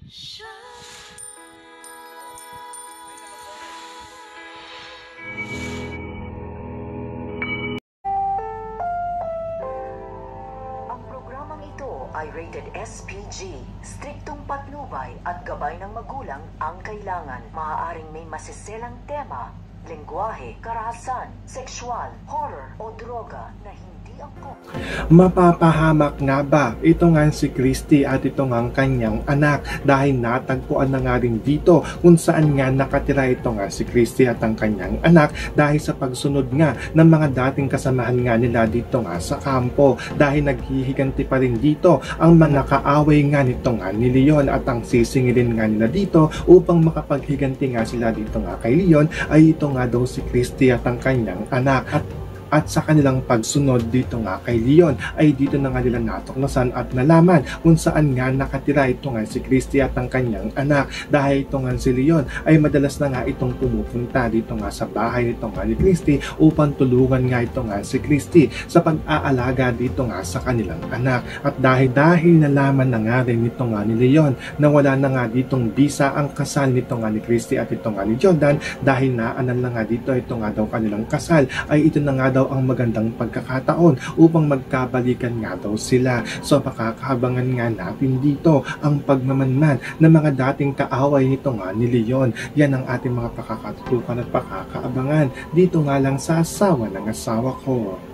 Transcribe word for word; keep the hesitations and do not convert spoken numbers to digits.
Ang programang ito ay rated S P G. Striktong patnubay at gabay ng magulang ang kailangan. Maaaring may masiselang tema, lengguwahe, karahasan, sexual, horror o droga na hindi angkop. Mapapahamak nga ba ito nga si Christy at ito nga ang kanyang anak dahil natagpuan na nga rin dito kung saan nga nakatira ito nga si Christy at ang kanyang anak dahil sa pagsunod nga ng mga dating kasamahan nga nila dito nga sa kampo dahil naghihiganti pa rin dito ang mga kaaway nga nito nga ni Leon at ang sisingilin nga nila dito upang makapaghiganti nga sila dito nga kay Leon ay ito nga daw si Christy at ang kanyang anak at At sa kanilang pagsunod dito nga kay Leon ay dito na nga nila natuklasan at nalaman kung saan nga nakatira ito nga si Christy at ang kanyang anak dahil ito nga si Leon ay madalas na nga itong pumupunta dito nga sa bahay nito nga ni Christy upang tulungan nga ito nga si Christy sa pag-aalaga dito nga sa kanilang anak. At dahil dahil nalaman na nga rin nito nga ni Leon na wala na nga ditong bisa ang kasal nito nga ni Christy at ito nga ni Jordan dahil naanan na nga dito ito nga daw kanilang kasal ay ito na nga daw ang magandang pagkakataon upang magkabalikan nga daw sila. So makakahabangan nga natin dito ang pagmamanman ng mga dating kaaway nito nga ni Leon. Yan ang ating mga pakakatutukan at pakakaabangan dito nga lang sa Asawa ng Asawa Ko.